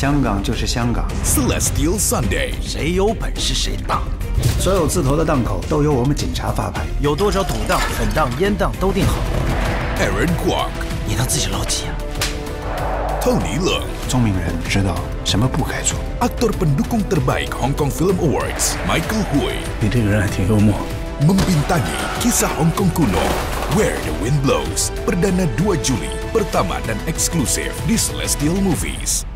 香港就是香港。 Celestial Sunday， 谁有本事谁当。 所有字头的档口都由我们警察发牌， 有多少土档、粉档、烟档都定好。 Aaron Kwok， 你当自己老几啊 ？Tony Leung， 聪明人知道什么不该做。 Aktor pendukung terbaik Hong Kong Film Awards Michael Hui， 你这个人还挺幽默。 membintangi kisah Hong Kong kuno Where the Wind Blows, perdana 2 Juli, pertama dan eksklusif di Celestial Movies.